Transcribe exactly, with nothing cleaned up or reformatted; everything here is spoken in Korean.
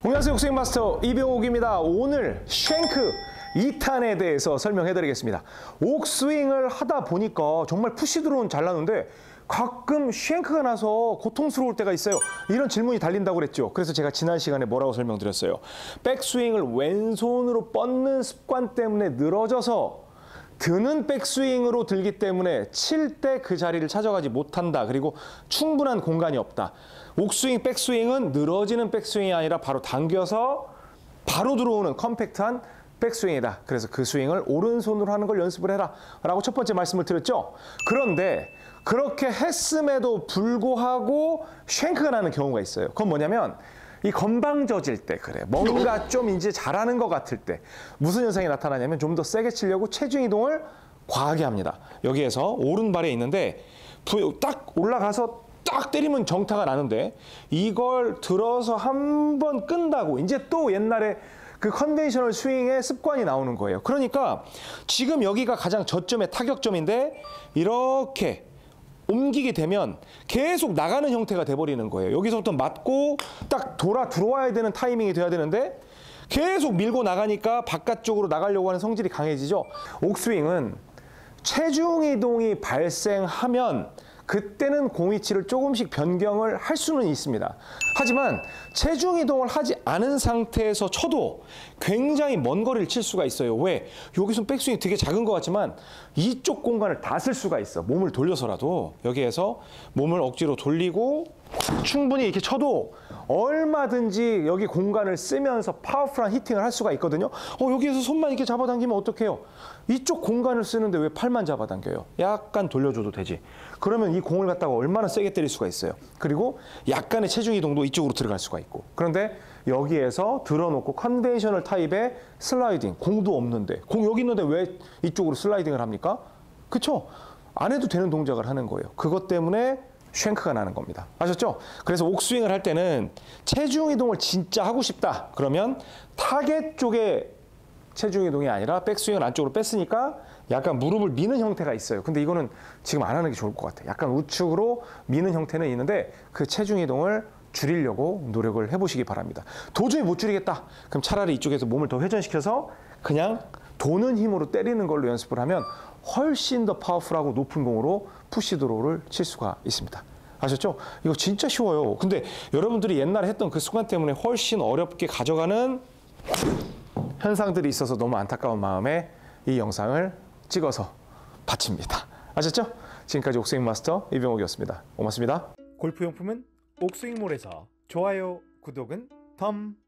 안녕하세요. 옥스윙 마스터 이병옥입니다. 오늘 쉔크 이 탄에 대해서 설명해 드리겠습니다. 옥스윙을 하다 보니까 정말 푸시 드로우는 잘 나는데 가끔 쉔크가 나서 고통스러울 때가 있어요. 이런 질문이 달린다고 그랬죠. 그래서 제가 지난 시간에 뭐라고 설명드렸어요. 백스윙을 왼손으로 뻗는 습관 때문에 늘어져서 드는 백스윙으로 들기 때문에 칠 때 그 자리를 찾아가지 못한다. 그리고 충분한 공간이 없다. 옥스윙, 백스윙은 늘어지는 백스윙이 아니라 바로 당겨서 바로 들어오는 컴팩트한 백스윙이다. 그래서 그 스윙을 오른손으로 하는 걸 연습을 해라 라고 첫 번째 말씀을 드렸죠. 그런데 그렇게 했음에도 불구하고 쉔크가 나는 경우가 있어요. 그건 뭐냐면 이 건방져질 때 그래. 뭔가 좀 이제 잘하는 것 같을 때 무슨 현상이 나타나냐면 좀 더 세게 치려고 체중 이동을 과하게 합니다. 여기에서 오른발에 있는데 딱 올라가서 딱 때리면 정타가 나는데 이걸 들어서 한 번 끈다고 이제 또 옛날에 그 컨벤셔널 스윙의 습관이 나오는 거예요. 그러니까 지금 여기가 가장 저점의 타격점인데 이렇게 옮기게 되면 계속 나가는 형태가 돼버리는 거예요. 여기서부터 맞고 딱 돌아 들어와야 되는 타이밍이 돼야 되는데 계속 밀고 나가니까 바깥쪽으로 나가려고 하는 성질이 강해지죠. 옥스윙은 체중 이동이 발생하면 그때는 공위치를 조금씩 변경을 할 수는 있습니다. 하지만 체중 이동을 하지 않은 상태에서 쳐도 굉장히 먼 거리를 칠 수가 있어요. 왜? 여기서 백스윙이 되게 작은 것 같지만 이쪽 공간을 다 쓸 수가 있어. 몸을 돌려서라도 여기에서 몸을 억지로 돌리고 충분히 이렇게 쳐도 얼마든지 여기 공간을 쓰면서 파워풀한 히팅을 할 수가 있거든요. 어, 여기에서 손만 이렇게 잡아당기면 어떡해요? 이쪽 공간을 쓰는데 왜 팔만 잡아당겨요? 약간 돌려줘도 되지. 그러면 이 공을 갖다가 얼마나 세게 때릴 수가 있어요. 그리고 약간의 체중 이동도 이쪽으로 들어갈 수가 있고. 그런데 여기에서 들어놓고 컨벤셔널 타입의 슬라이딩, 공도 없는데 공 여기 있는데 왜 이쪽으로 슬라이딩을 합니까? 그쵸? 안 해도 되는 동작을 하는 거예요. 그것 때문에 쉔크가 나는 겁니다. 아셨죠? 그래서 옥스윙을 할 때는 체중 이동을 진짜 하고 싶다. 그러면 타겟 쪽에 체중 이동이 아니라 백스윙을 안쪽으로 뺐으니까 약간 무릎을 미는 형태가 있어요. 근데 이거는 지금 안 하는 게 좋을 것 같아요. 약간 우측으로 미는 형태는 있는데 그 체중 이동을 줄이려고 노력을 해보시기 바랍니다. 도저히 못 줄이겠다. 그럼 차라리 이쪽에서 몸을 더 회전시켜서 그냥 도는 힘으로 때리는 걸로 연습을 하면 훨씬 더 파워풀하고 높은 공으로 푸시 드로우를 칠 수가 있습니다. 아셨죠? 이거 진짜 쉬워요. 근데 여러분들이 옛날에 했던 그 습관 때문에 훨씬 어렵게 가져가는 현상들이 있어서 너무 안타까운 마음에 이 영상을 찍어서 바칩니다. 아셨죠? 지금까지 옥스윙 마스터 이병옥이었습니다. 고맙습니다. 골프용품은 옥스윙몰에서 좋아요, 구독은 덤